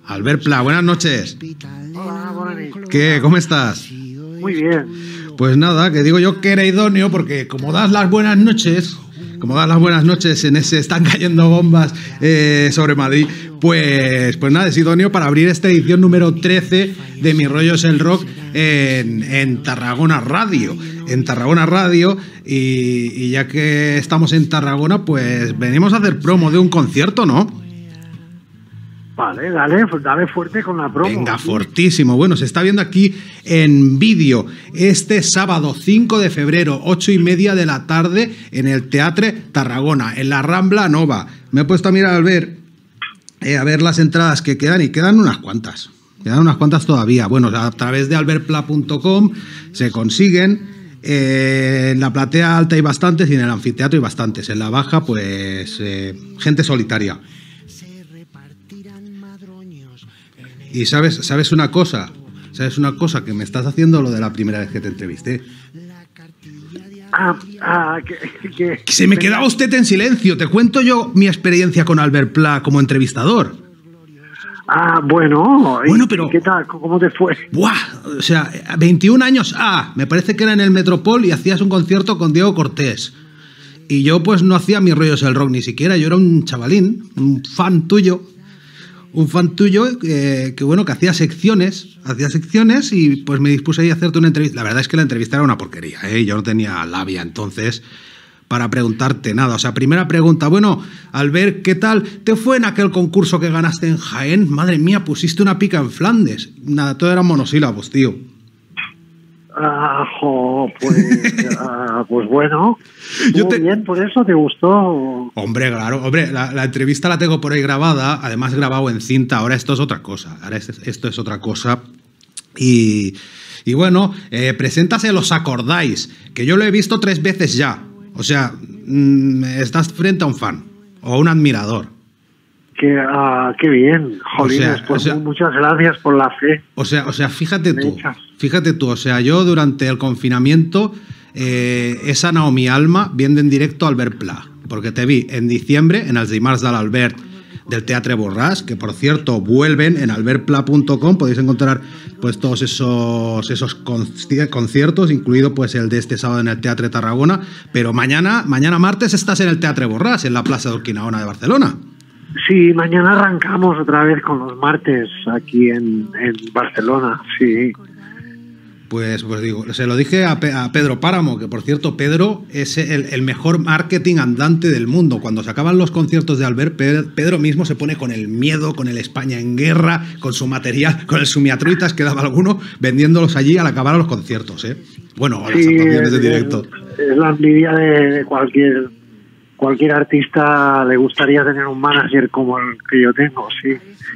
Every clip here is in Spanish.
Albert Pla, buenas noches. Hola, buenas noches. ¿Qué? ¿Cómo estás? Muy bien. Pues nada, que digo yo que era idóneo porque como das las buenas noches, en ese están cayendo bombas sobre Madrid, pues nada, es idóneo para abrir esta edición número 13 de Mi Rollo es el Rock en Tarragona Radio. Y ya que estamos en Tarragona, pues venimos a hacer promo de un concierto, ¿no? Vale, dale fuerte con la promo. Venga, fortísimo. Bueno, se está viendo aquí en vídeo este sábado 5 de febrero, 8:30 de la tarde, en el Teatre Tarragona, en la Rambla Nova. Me he puesto a mirar a ver las entradas que quedan, y quedan unas cuantas. Quedan unas cuantas todavía. Bueno, a través de albertpla.com se consiguen. En la platea alta hay bastantes y en el anfiteatro hay bastantes. En la baja, pues, gente solitaria. Y ¿sabes una cosa? ¿Sabes una cosa? Que me estás haciendo lo de la primera vez que te entrevisté. Que se me quedaba usted en silencio. Te cuento yo mi experiencia con Albert Pla como entrevistador. Bueno, pero ¿qué tal? ¿Cómo te fue? ¡Buah! O sea, 21 años. Me parece que era en el Metropol y hacías un concierto con Diego Cortés. Y yo pues no hacía Mi Rollo es el Rock ni siquiera. Yo era un chavalín, un fan tuyo que bueno, que hacía secciones y pues me dispuse ahí a hacerte una entrevista. La verdad es que la entrevista era una porquería, ¿eh? Yo no tenía labia entonces para preguntarte nada. O sea, primera pregunta, bueno, Albert, ¿qué tal te fue en aquel concurso que ganaste en Jaén? Madre mía, pusiste una pica en Flandes. Nada, todo eran monosílabos, tío. Pues bueno, bien, por eso te gustó. Hombre, claro, la entrevista la tengo por ahí grabada, además grabado en cinta. Ahora esto es otra cosa, y bueno, preséntase Los Acordáis, que yo lo he visto 3 veces ya. O sea, estás frente a un fan o un admirador. Qué bien, jolines, muchas gracias por la fe. O sea, fíjate tú, o sea, yo durante el confinamiento he sanado mi alma viendo en directo a Albert Pla, porque te vi en diciembre en els Dimarts de l'Albert del Teatre Borràs, que por cierto vuelven en albertpla.com, podéis encontrar pues todos esos conciertos, incluido pues el de este sábado en el Teatre Tarragona, pero mañana martes estás en el Teatre Borràs, en la Plaça d'Urquinaona de Barcelona. Sí, mañana arrancamos otra vez con los martes aquí en Barcelona, sí. Pues digo, se lo dije a Pedro Páramo, que por cierto, Pedro es el mejor marketing andante del mundo. Cuando se acaban los conciertos de Albert, Pedro mismo se pone con el miedo, con el España en guerra, con su material, con el sumiatruitas que daba alguno, vendiéndolos allí al acabar los conciertos, ¿eh? Bueno, las actuaciones de directo. Es la envidia de cualquier artista. Le gustaría tener un manager como el que yo tengo, sí.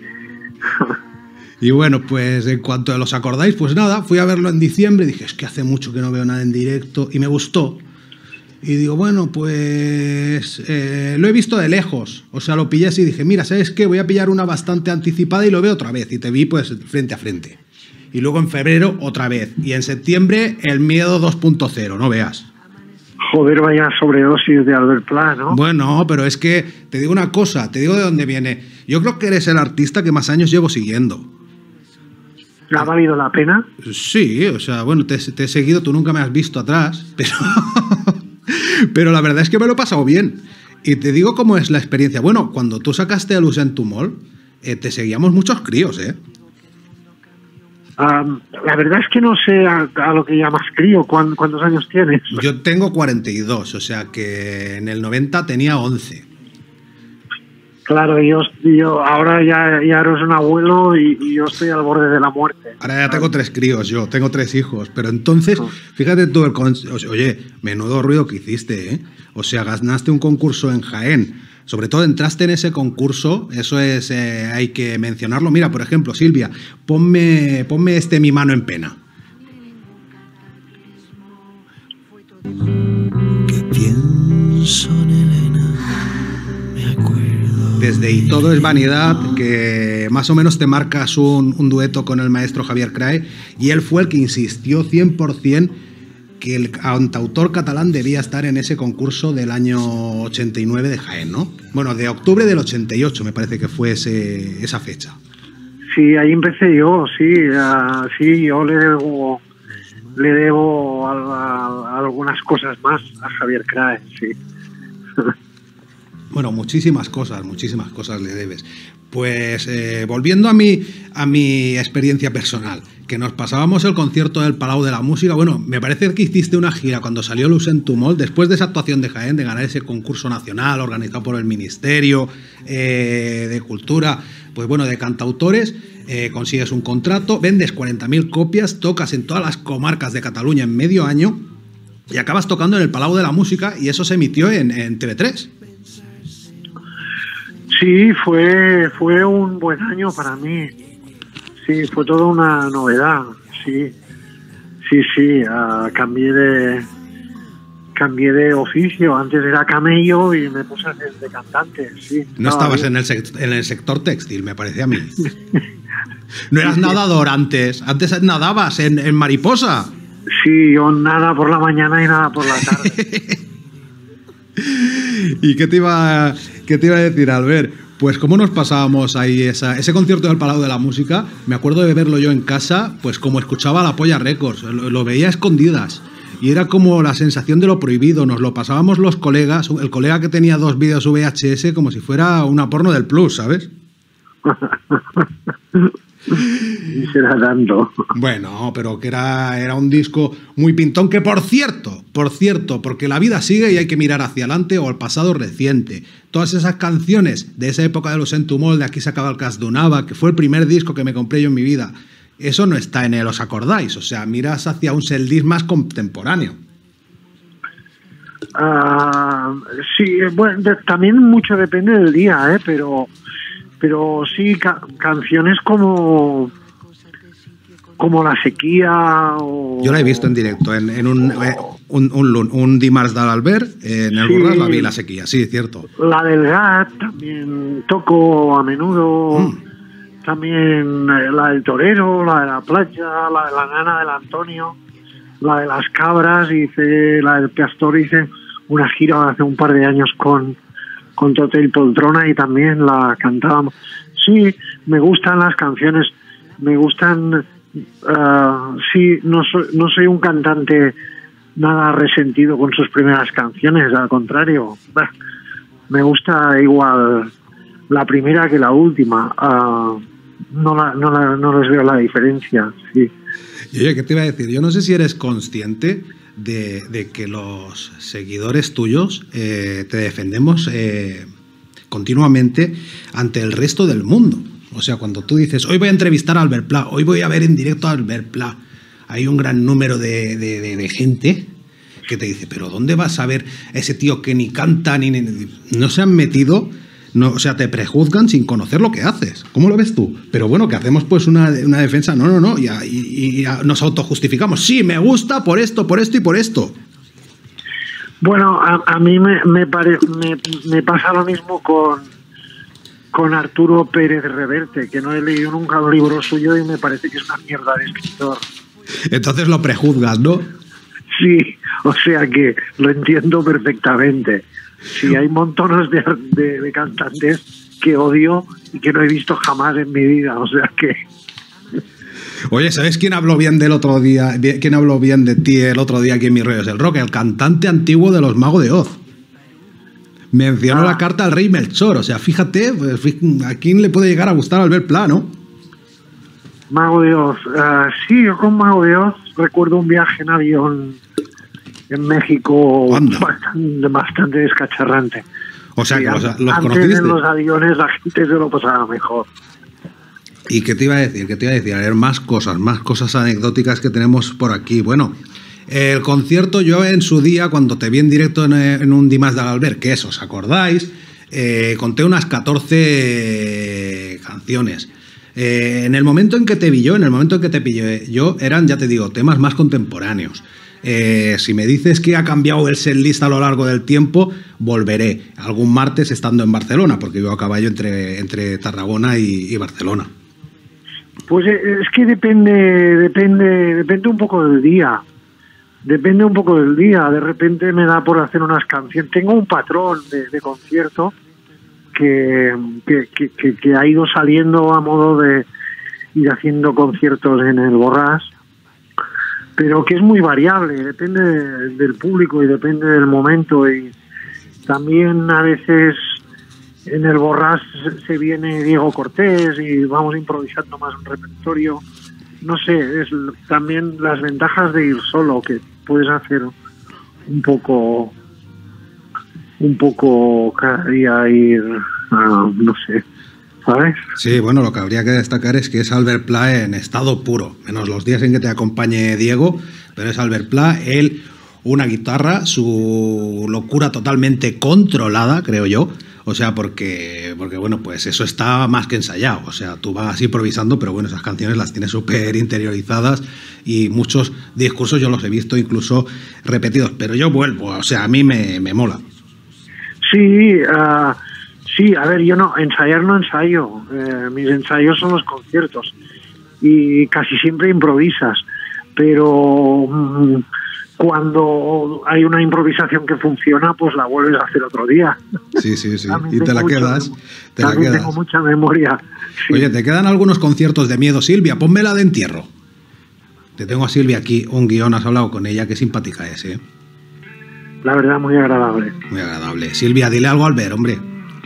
Y bueno, pues en cuanto a Los Acordáis, pues nada, fui a verlo en diciembre, dije, es que hace mucho que no veo nada en directo, y me gustó. Y digo, bueno, pues lo he visto de lejos, o sea, lo pillé así y dije, mira, ¿sabes qué? Voy a pillar una bastante anticipada y lo veo otra vez, y te vi pues frente a frente. Y luego en febrero otra vez, y en septiembre El Miedo 2.0, no veas. Joder, vaya sobredosis de Albert Pla, ¿no? Bueno, pero es que te digo una cosa, te digo de dónde viene. Yo creo que eres el artista que más años llevo siguiendo. ¿Ha valido la pena? Sí, o sea, bueno, te he seguido, tú nunca me has visto atrás, pero la verdad es que me lo he pasado bien. Y te digo cómo es la experiencia. Bueno, cuando tú sacaste a Luz en tu Mall, te seguíamos muchos críos, ¿eh? La verdad es que no sé a lo que llamas crío. ¿Cuántos años tienes? Yo tengo 42, o sea que en el 90 tenía 11. Claro, yo ahora ya eres un abuelo y yo estoy al borde de la muerte. Ahora ya tengo 3 críos, yo tengo 3 hijos, pero entonces, fíjate tú, oye, menudo ruido que hiciste, ¿eh? O sea, ganaste un concurso en Jaén, sobre todo entraste en ese concurso, eso es, hay que mencionarlo. Mira, por ejemplo, Silvia, ponme Mi Mano en Pena. ¿Qué pienso en Elena? Me acuerdo. Desde Y todo es vanidad, que más o menos te marcas un dueto con el maestro Javier Crae, y él fue el que insistió 100% que el cantautor catalán debía estar en ese concurso del año 89 de Jaén, ¿no? Bueno, de octubre del 88 me parece que fue esa fecha. Sí, ahí empecé yo, sí, sí, yo le debo a algunas cosas más a Javier Crae, sí. Bueno, muchísimas cosas le debes. Pues volviendo a mi experiencia personal, que nos pasábamos el concierto del Palau de la Música. Bueno, me parece que hiciste una gira cuando salió Lucent Tumol, después de esa actuación de Jaén, de ganar ese concurso nacional organizado por el Ministerio de Cultura, pues bueno, de cantautores. Consigues un contrato, vendes 40.000 copias, tocas en todas las comarcas de Cataluña en medio año y acabas tocando en el Palau de la Música, y eso se emitió en TV3. Sí, fue un buen año para mí. Sí, fue toda una novedad. Sí, cambié de oficio. Antes era camello y me puse a hacer de cantante. Sí. No estabas en el sector textil, me parece a mí. No eras nadador antes nadabas en mariposa. Sí, yo nada por la mañana y nada por la tarde. ¿Y qué te iba a decir, Albert? Pues cómo nos pasábamos ahí ese concierto del Palau de la Música. Me acuerdo de verlo yo en casa, pues como escuchaba la Polla Records, lo veía a escondidas. Y era como la sensación de lo prohibido. Nos lo pasábamos los colegas, el colega que tenía 2 vídeos VHS, como si fuera una porno del Plus, ¿sabes? Y será tanto. Bueno, pero que era un disco muy pintón, que por cierto, porque la vida sigue y hay que mirar hacia adelante o al pasado reciente. Todas esas canciones de esa época de los Entumol, de Aquí se acaba el Cas d'Unava, que fue el primer disco que me compré yo en mi vida, eso no está en él, ¿os acordáis? O sea, miras hacia un setlist más contemporáneo. Sí, bueno, también mucho depende del día, pero sí, canciones como La Sequía o... Yo la he visto en directo en un dimarts de l'Albert, en el Borràs la vi, La Sequía, sí, cierto. La del Gat también toco a menudo, también la del Torero, la de la Playa, la de la Nana del Antonio, la de las Cabras, la del Castor, hice una gira hace un par de años con Tote y Poltrona y también la cantábamos. Sí, me gustan las canciones, me gustan. Sí, no soy un cantante nada resentido con sus primeras canciones, al contrario. Me gusta igual la primera que la última. No les veo la diferencia. Sí. Y oye, ¿qué te iba a decir? Yo no sé si eres consciente de que los seguidores tuyos te defendemos continuamente ante el resto del mundo. O sea, cuando tú dices, hoy voy a entrevistar a Albert Pla, hoy voy a ver en directo a Albert Pla, hay un gran número de gente que te dice, pero ¿dónde vas a ver a ese tío que ni canta ni no se han metido? No, o sea, te prejuzgan sin conocer lo que haces. ¿Cómo lo ves tú? Pero bueno, que hacemos pues una defensa. No. Y nos autojustificamos. Sí, me gusta por esto y por esto. Bueno, a mí me pasa lo mismo con Arturo Pérez Reverte, que no he leído nunca un libro suyo y me parece que es una mierda de escritor. Entonces lo prejuzgas, ¿no? Sí, o sea que lo entiendo perfectamente. Sí, hay montones de cantantes que odio y que no he visto jamás en mi vida, o sea que... Oye, ¿sabes quién habló bien del otro día? ¿Quién habló bien de ti el otro día aquí en Mis Rollos del Rock? El cantante antiguo de los Mago de Oz. Mencionó la carta al rey Melchor, o sea, fíjate, pues, ¿a quién le puede llegar a gustar Albert Pla, no? Mago de Oz, sí, yo con Mago de Oz recuerdo un viaje en avión en México bastante descacharrante. O sea, sí, que los antes conociste. en los aviones la gente se lo pasaba mejor. ¿Y qué te iba a decir? A ver, más cosas anecdóticas que tenemos por aquí. Bueno, el concierto, yo en su día, cuando te vi en directo en un Dimas de l'Albert, que eso, ¿os acordáis? Conté unas 14 canciones. En el momento en que te pillé yo, eran, ya te digo, temas más contemporáneos. Si me dices que ha cambiado el setlist a lo largo del tiempo, volveré algún martes estando en Barcelona, porque vivo a caballo entre Tarragona y Barcelona. Pues es que depende un poco del día. Depende un poco del día. De repente me da por hacer unas canciones. Tengo un patrón de concierto que ha ido saliendo a modo de ir haciendo conciertos en el Borràs, pero que es muy variable, depende del público y depende del momento, y también a veces en el Borràs se viene Diego Cortés y vamos improvisando más un repertorio. No sé, es también las ventajas de ir solo, que puedes hacer un poco cada día ir, no sé, ¿sabes? Sí, bueno, lo que habría que destacar es que es Albert Pla en estado puro, menos los días en que te acompañe Diego, pero es Albert Pla, él, una guitarra, su locura totalmente controlada, creo yo. O sea, porque bueno, pues eso está más que ensayado. O sea, tú vas improvisando, pero bueno, esas canciones las tienes súper interiorizadas y muchos discursos yo los he visto incluso repetidos. Pero yo vuelvo, o sea, a mí me mola. Sí, sí, a ver, yo no ensayo. Mis ensayos son los conciertos y casi siempre improvisas, pero cuando hay una improvisación que funciona, pues la vuelves a hacer otro día. Sí. Y te la quedas. Tengo mucha memoria. Sí. Oye, te quedan algunos conciertos de miedo, Silvia. Pónmela de entierro. Te tengo a Silvia aquí, un guión, has hablado con ella, qué simpática es, ¿eh? La verdad, muy agradable. Muy agradable. Silvia, dile algo a Albert, hombre.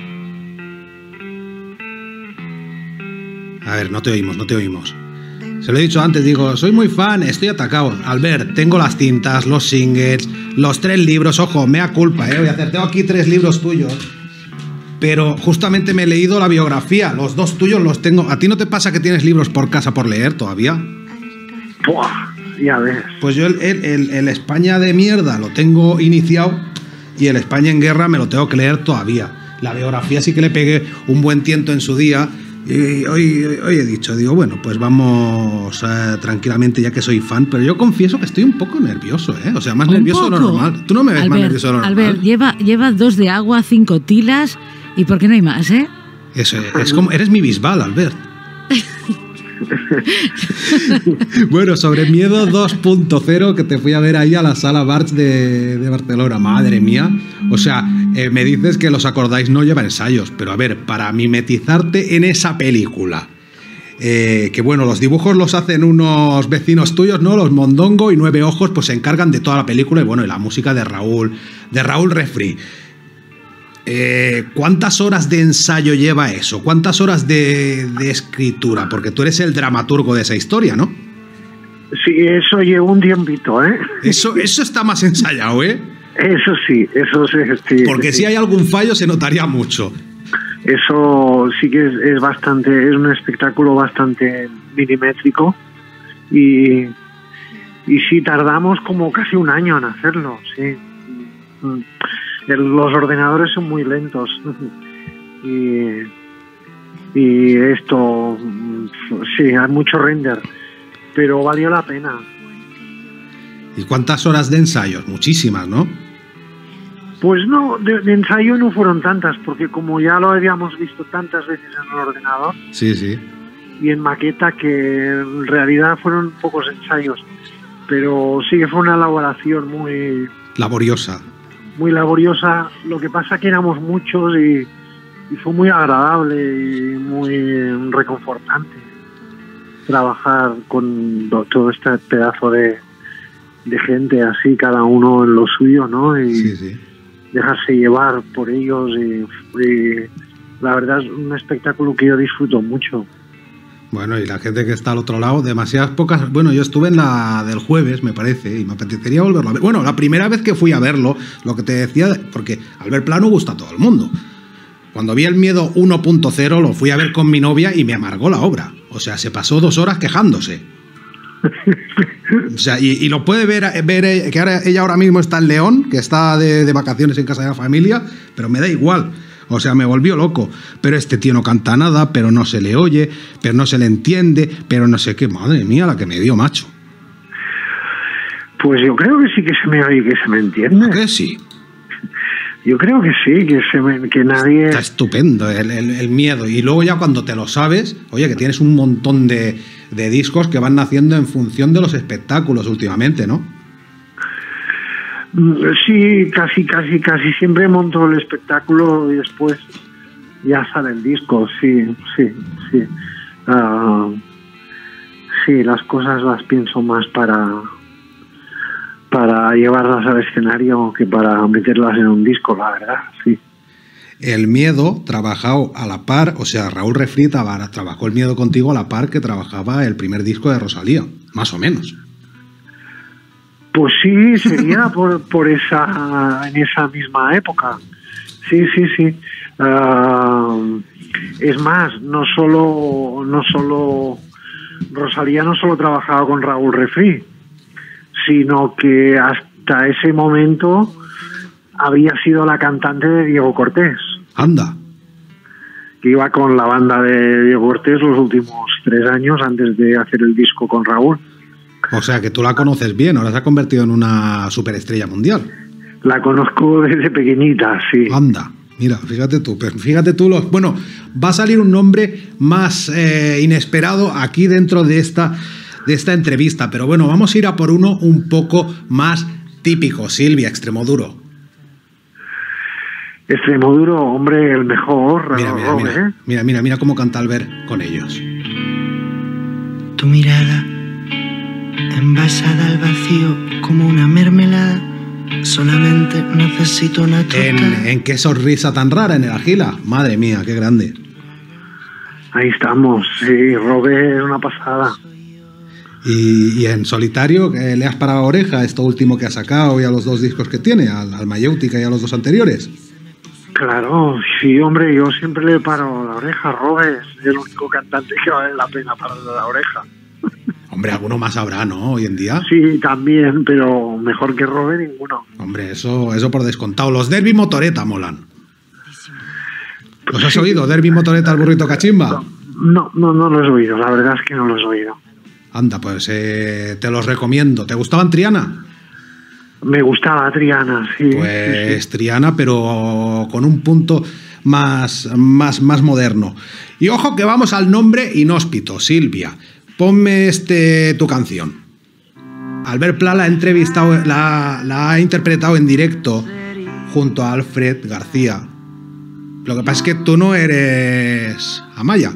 A ver, no te oímos. Se lo he dicho antes, digo, soy muy fan, estoy atacado. Albert, tengo las cintas, los singles, los 3 libros, ojo, mea culpa, voy a hacer, tengo aquí 3 libros tuyos. Pero justamente me he leído la biografía, los 2 tuyos los tengo. ¿A ti no te pasa que tienes libros por casa por leer todavía? Buah, ya ves. Pues yo el España de mierda lo tengo iniciado y el España en guerra me lo tengo que leer todavía. La biografía sí que le pegué un buen tiento en su día. Y hoy he dicho, digo, bueno, pues vamos tranquilamente ya que soy fan, pero yo confieso que estoy un poco nervioso, ¿eh? O sea, más nervioso de lo normal. Tú no me ves Albert, más nervioso de lo normal. Albert, lleva 2 de agua, 5 tilas, ¿y por qué no hay más, eh? Eso es como, eres mi Bisbal, Albert. Bueno, sobre Miedo 2.0, que te fui a ver ahí a la Sala Barts de Barcelona, madre mía. O sea, me dices que los acordáis no lleva ensayos, pero a ver, para mimetizarte en esa película, que bueno, los dibujos los hacen unos vecinos tuyos, ¿no? Los Mondongo y 9 Ojos, pues se encargan de toda la película y bueno, y la música de Raúl Refri. ¿Cuántas horas de ensayo lleva eso? ¿Cuántas horas de escritura? Porque tú eres el dramaturgo de esa historia, ¿no? Sí, eso lleva un tiempito, ¿eh? Eso está más ensayado, ¿eh? Eso sí. Porque si hay algún fallo se notaría mucho. Eso sí que es bastante, es un espectáculo bastante milimétrico y sí, tardamos como casi un año en hacerlo, sí. Los ordenadores son muy lentos y esto, sí, hay mucho render, pero valió la pena. ¿Y cuántas horas de ensayos? Muchísimas, ¿no? Pues no, de ensayo no fueron tantas, porque como ya lo habíamos visto tantas veces en el ordenador, sí, y en maqueta, que en realidad fueron pocos ensayos, pero sí que fue una elaboración muy laboriosa. Muy laboriosa. Lo que pasa que éramos muchos y fue muy agradable y muy reconfortante trabajar con todo este pedazo de gente así, cada uno en lo suyo, ¿no? Y sí. Dejarse llevar por ellos y la verdad es un espectáculo que yo disfruto mucho. Bueno, y la gente que está al otro lado, demasiadas pocas. Bueno, yo estuve en la del jueves, me parece, y me apetecería volverlo a ver. Bueno, la primera vez que fui a verlo, lo que te decía, porque Albert Pla no gusta a todo el mundo. Cuando vi El Miedo 1.0 lo fui a ver con mi novia y me amargó la obra. O sea, se pasó 2 horas quejándose. O sea, y lo puede ver que ella ahora mismo está en León, que está de vacaciones en casa de la familia, pero me da igual. O sea, me volvió loco. Pero este tío no canta nada, pero no se le oye, pero no se le entiende, pero no sé qué. Madre mía, la que me dio, macho. Pues yo creo que sí que se me oye, que se me entiende. ¿A qué sí? Yo creo que sí, que nadie... Está estupendo el miedo. Y luego ya cuando te lo sabes, oye, que tienes un montón de discos que van naciendo en función de los espectáculos últimamente, ¿no? Sí, casi siempre monto el espectáculo y después ya sale el disco, sí. sí, las cosas las pienso más para llevarlas al escenario que para meterlas en un disco, la verdad, sí. El Miedo trabajado a la par, o sea, Raúl Refri trabajó El Miedo contigo a la par que trabajaba el primer disco de Rosalía, más o menos. Pues sí, sería por en esa misma época. Sí. Es más, no solo Rosalía no solo trabajaba con Raúl Refri, sino que hasta ese momento había sido la cantante de Diego Cortés. Anda. Que iba con la banda de Diego Cortés los últimos 3 años antes de hacer el disco con Raúl. O sea que tú la conoces bien, ahora se ha convertido en una superestrella mundial. La conozco desde pequeñita, sí. Anda, mira, fíjate tú. Bueno, va a salir un nombre más inesperado aquí dentro de esta entrevista, pero bueno, vamos a ir a por uno un poco más típico. Silvia, Extremoduro. Extremoduro, hombre, el mejor. Mira cómo canta Albert con ellos. Tu mirada, envasada al vacío como una mermelada, solamente necesito una tostada. ¿En qué sonrisa tan rara en el Agila? Madre mía, qué grande. Ahí estamos, sí, Robert es una pasada. Y en solitario, ¿le has parado oreja a esto último que ha sacado y a los 2 discos que tiene, al Mayéutica y a los 2 anteriores? Claro, sí, hombre, yo siempre le paro la oreja a Robert, es el único cantante que vale la pena pararle la oreja. Hombre, alguno más habrá, ¿no? Hoy en día. Sí, también, pero mejor que Robert ninguno. Hombre, eso por descontado. Los Derby Motoreta molan. ¿Los has oído? ¿Derby Motoreta, el burrito cachimba? No los he oído, la verdad es que no los he oído. Anda, pues te los recomiendo. ¿Te gustaban Triana? Me gustaba Triana, sí. Pues sí. Triana, pero con un punto más moderno. Y ojo que vamos al nombre inhóspito, Silvia. Ponme tu canción. Albert Pla la ha interpretado en directo junto a Alfred García. Lo que pasa es que tú no eres Amaya.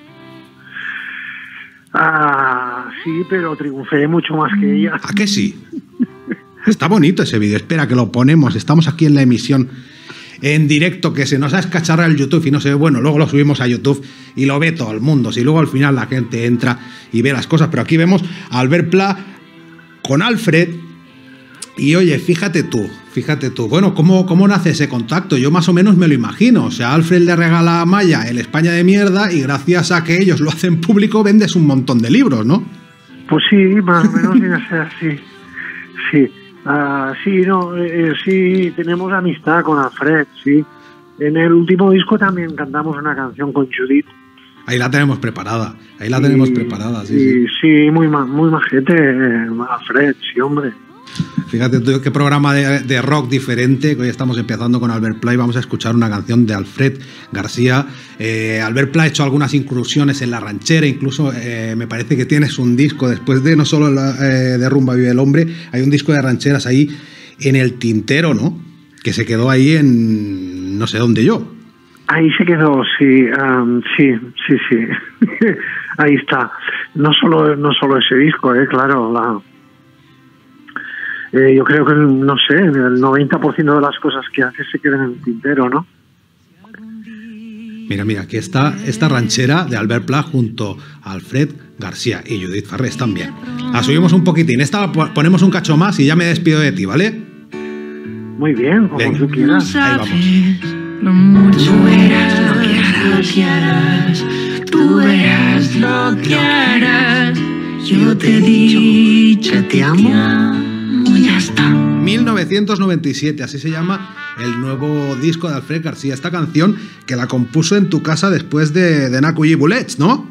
Sí, pero triunfé mucho más que ella. ¿A que sí? Está bonito ese vídeo. Espera que lo ponemos. Estamos aquí en la emisión en directo, que se nos ha escacharrado el YouTube y no se ve. Bueno, luego lo subimos a YouTube y lo ve todo el mundo. Si luego al final la gente entra y ve las cosas. Pero aquí vemos a Albert Pla con Alfred. Y oye, fíjate tú. Bueno, ¿cómo nace ese contacto? Yo más o menos me lo imagino. O sea, Alfred le regala a Amaya el España de mierda y gracias a que ellos lo hacen público vendes un montón de libros, ¿no? Pues sí, más o menos viene a ser así. Sí. Sí, tenemos amistad con Alfred, sí. En el último disco también cantamos una canción con Judith. Ahí la tenemos preparada, sí. Sí, muy majete, Alfred, sí, hombre. Fíjate tú qué programa de rock diferente, que hoy estamos empezando con Albert Pla y vamos a escuchar una canción de Alfred García. Albert Pla ha hecho algunas incursiones en la ranchera, incluso me parece que tienes un disco, después de no solo de Rumba Vive el Hombre, hay un disco de rancheras ahí en el tintero, ¿no? Que se quedó ahí en no sé dónde yo. Ahí se quedó, sí, sí. Ahí está. No solo ese disco, claro, yo creo que, no sé, el 90% de las cosas que hace se quedan en el tintero, ¿no? Mira, aquí está esta ranchera de Albert Pla junto a Alfred García y Judith Farrés también. La subimos un poquitín, esta ponemos un cacho más y ya me despido de ti, ¿vale? Muy bien, como tú quieras. Ahí vamos. Tú verás lo que harás, tú verás lo que harás. Yo te he dicho te amo. Ya está. 1997, así se llama el nuevo disco de Alfred García. Esta canción que la compuso en tu casa después de Nakuyi Bullets, ¿no?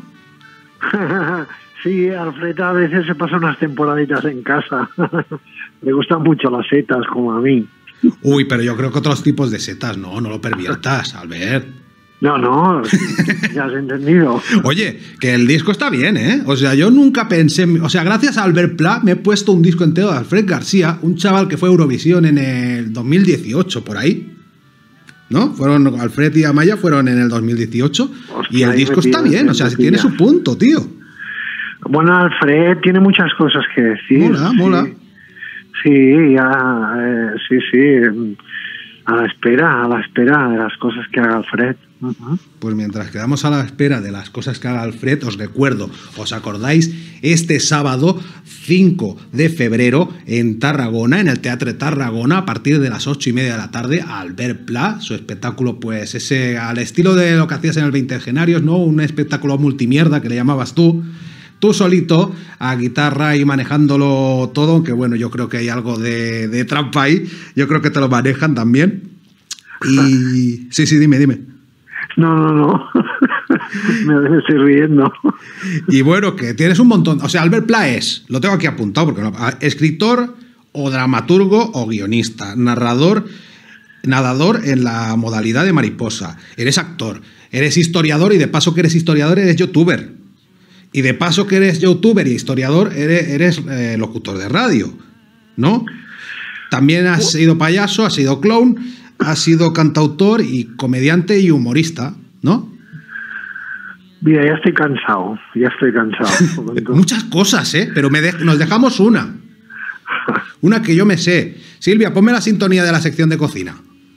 Sí, Alfred a veces se pasa unas temporaditas en casa. Le gustan mucho las setas, como a mí. Uy, pero yo creo que otros tipos de setas, no lo perviertas, Albert. No, ya has entendido. Oye, que el disco está bien, ¿eh? O sea, yo nunca pensé... O sea, gracias a Albert Pla me he puesto un disco entero de Alfred García, un chaval que fue a Eurovisión en el 2018, por ahí. ¿No? Alfred y Amaya fueron en el 2018. Hostia, y el disco está bien, o sea, tiene su punto, tío. Bueno, Alfred tiene muchas cosas que decir. Mola. Sí, sí. A la espera de las cosas que haga Alfred. Pues mientras quedamos a la espera de las cosas que haga Alfred, os recuerdo, ¿os acordáis? Este sábado 5 de febrero en Tarragona, en el Teatre Tarragona, a partir de las 8:30 de la tarde, Albert Pla, su espectáculo, pues ese al estilo de lo que hacías en el Veintegenarios, ¿no? Un espectáculo multimierda que le llamabas tú solito, a guitarra y manejándolo todo, aunque bueno, yo creo que hay algo de trampa ahí, yo creo que te lo manejan también. Y sí, dime. No. Me estoy riendo. Y bueno, que tienes un montón. O sea, Albert Pla lo tengo aquí apuntado, porque no, escritor o dramaturgo o guionista, nadador en la modalidad de mariposa, eres actor, eres historiador y de paso que eres historiador eres youtuber. Y de paso que eres youtuber y historiador eres locutor de radio, ¿no? También has sido payaso, has sido clown, has sido cantautor y comediante y humorista, ¿no? Mira, ya estoy cansado. Muchas cosas, ¿eh? Pero nos dejamos una. Una que yo me sé. Silvia, ponme la sintonía de la sección de cocina.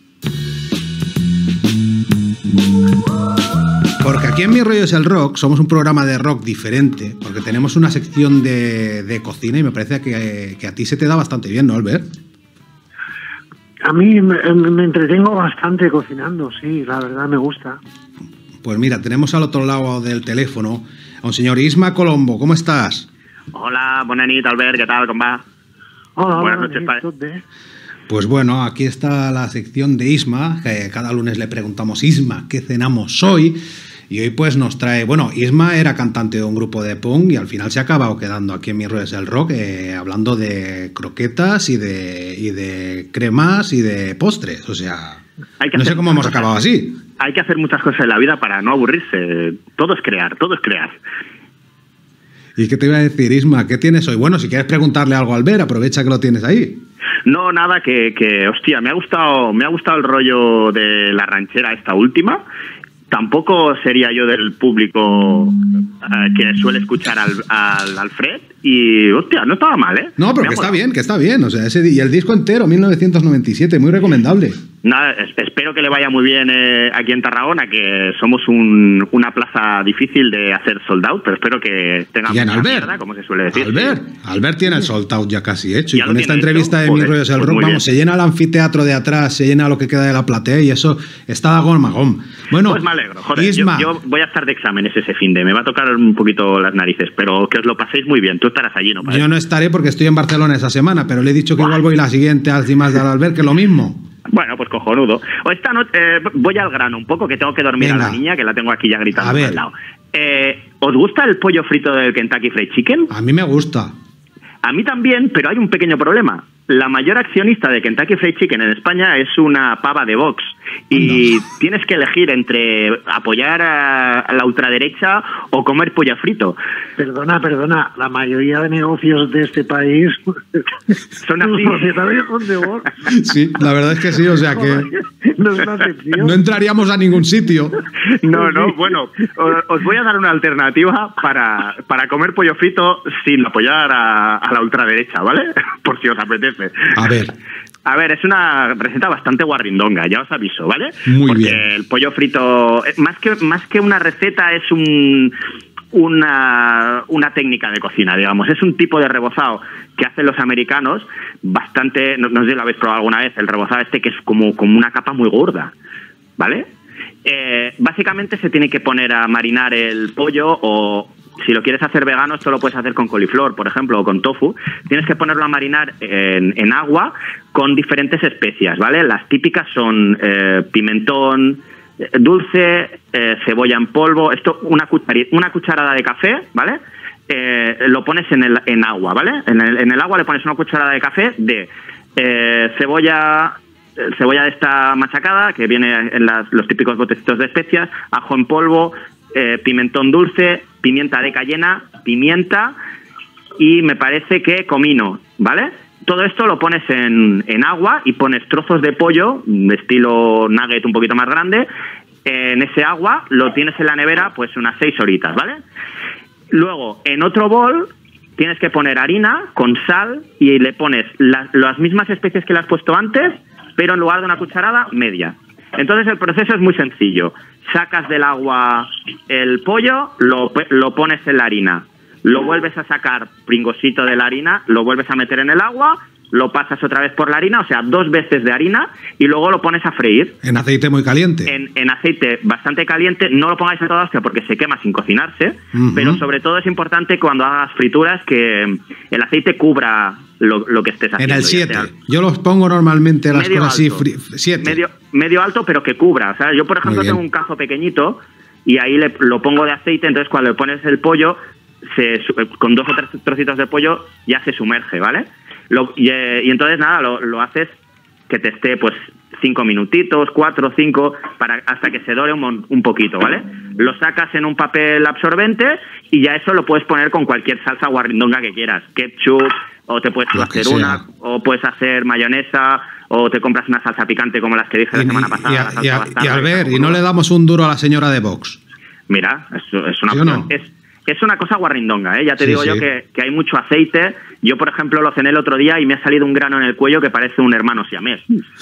Porque aquí en Mi Rollo es el Rock somos un programa de rock diferente, porque tenemos una sección de cocina y me parece que a ti se te da bastante bien, ¿no, Albert? A mí me entretengo bastante cocinando, sí, la verdad me gusta. Pues mira, tenemos al otro lado del teléfono a un señor Isma Colombo. ¿Cómo estás? Hola, bona nit, Albert, ¿qué tal? ¿Cómo va? Hola, buenas noches, padre. Pues bueno, aquí está la sección de Isma, que cada lunes le preguntamos, Isma, ¿qué cenamos hoy? Y hoy pues nos trae... Bueno, Isma era cantante de un grupo de punk y al final se ha acabado quedando aquí en Mi Rollo es el Rock hablando de croquetas y de cremas y de postres. O sea, no sé cómo hemos acabado así. Hay que hacer muchas cosas en la vida para no aburrirse. Todo es crear. ¿Y qué te iba a decir, Isma? ¿Qué tienes hoy? Bueno, si quieres preguntarle algo a Albert, aprovecha que lo tienes ahí. No, nada, que hostia, me ha gustado el rollo de la ranchera esta última. Tampoco sería yo del público que suele escuchar al Alfred y, hostia, no estaba mal, ¿eh? No, pero que está bien. O sea, y el disco entero, 1997, muy recomendable. Nada, espero que le vaya muy bien aquí en Tarragona, que somos una plaza difícil de hacer sold out, pero espero que tenga mucha mierda, como se suele decir. Albert tiene el sold out ya casi hecho. ¿Ya y con esta entrevista de Mi Rollo es el Rock, vamos, se llena el anfiteatro de atrás, se llena lo que queda de la platea y eso está de gom. Bueno, pues me alegro, joder, Isma, yo voy a estar de exámenes ese finde, me va a tocar un poquito las narices, pero que os lo paséis muy bien. Tú estarás allí, ¿no? Yo no estaré porque estoy en Barcelona esa semana, pero le he dicho que igual voy la siguiente al Cimas de Albert, que lo mismo. Bueno, pues cojonudo. Esta noche voy al grano un poco, que tengo que dormir. Venga. A la niña, que la tengo aquí ya gritando al lado. ¿Os gusta el pollo frito del Kentucky Fried Chicken? A mí me gusta. A mí también, pero hay un pequeño problema. La mayor accionista de Kentucky Fried Chicken en España es una pava de Vox. Y tienes que elegir entre apoyar a la ultraderecha o comer pollo frito. Perdona, la mayoría de negocios de este país son así. De Vox. Sí, la verdad es que sí, o sea que no entraríamos a ningún sitio. No, bueno, os voy a dar una alternativa para comer pollo frito sin apoyar a la ultraderecha, ¿vale? Por si os apetece. A ver, es una receta bastante guarrindonga, ya os aviso, ¿vale? Muy bien. Porque el pollo frito, más que una receta, es una técnica de cocina, digamos. Es un tipo de rebozado que hacen los americanos bastante... No sé si lo habéis probado alguna vez, el rebozado este que es como una capa muy gorda, ¿vale? Básicamente se tiene que poner a marinar el pollo o... Si lo quieres hacer vegano, esto lo puedes hacer con coliflor, por ejemplo, o con tofu. Tienes que ponerlo a marinar en agua con diferentes especias, ¿vale? Las típicas son pimentón dulce, cebolla en polvo. Esto, una cucharada de café, ¿vale? Lo pones en agua, ¿vale? En el agua le pones una cucharada de café de cebolla de esta machacada, que viene en los típicos botecitos de especias, ajo en polvo, pimentón dulce, pimienta de cayena, pimienta y me parece que comino, ¿vale? Todo esto lo pones en agua y pones trozos de pollo de estilo nugget un poquito más grande en ese agua, lo tienes en la nevera pues unas 6 horitas, ¿vale? Luego, en otro bol, tienes que poner harina con sal y le pones las mismas especies que le has puesto antes, pero en lugar de una cucharada, media. Entonces el proceso es muy sencillo. Sacas del agua el pollo, lo pones en la harina. Lo vuelves a sacar pringosito de la harina, lo vuelves a meter en el agua, lo pasas otra vez por la harina, o sea, 2 veces de harina, y luego lo pones a freír. En aceite muy caliente. En aceite bastante caliente. No lo pongáis a toda hostia porque se quema sin cocinarse, pero sobre todo es importante cuando hagas frituras que el aceite cubra lo que estés haciendo. En el 7. Yo los pongo normalmente las cosas así. 7. Medio alto, pero que cubra. O sea, yo, por ejemplo, tengo un cazo pequeñito y ahí lo pongo de aceite, entonces cuando le pones el pollo, con 2 o 3 trocitos de pollo ya se sumerge, ¿vale? Y entonces nada, lo haces que te esté pues 5 minutitos, 4 o 5, hasta que se dore un poquito, ¿vale? Lo sacas en un papel absorbente y ya eso lo puedes poner con cualquier salsa guarrindonga que quieras, ketchup, o te puedes hacer una, o puedes hacer mayonesa, o te compras una salsa picante como las que dije la semana pasada. Y Albert, ¿y no le damos un duro a la señora de Vox? Mira, es una ¿Sí o no? Es una cosa guarrindonga, ¿eh? Ya te digo yo que hay mucho aceite. Yo, por ejemplo, lo cené el otro día y me ha salido un grano en el cuello que parece un hermano siamés.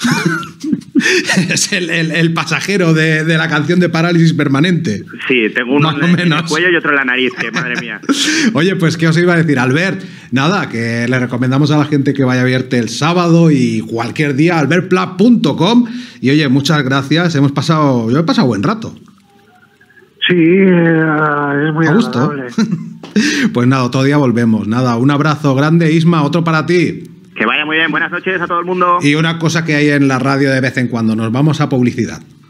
Es el pasajero de la canción de Parálisis Permanente. Sí, tengo uno en el cuello y otro en la nariz, que madre mía. Oye, pues, ¿qué os iba a decir? Albert, nada, que le recomendamos a la gente que vaya a verte el sábado y cualquier día, albertpla.com. Y oye, muchas gracias. Yo he pasado buen rato. Sí, es muy a gusto. agradable. Pues nada, otro día volvemos. Nada, un abrazo grande, Isma, otro para ti. Que vaya muy bien, buenas noches a todo el mundo. Y una cosa que hay en la radio de vez en cuando, nos vamos a publicidad.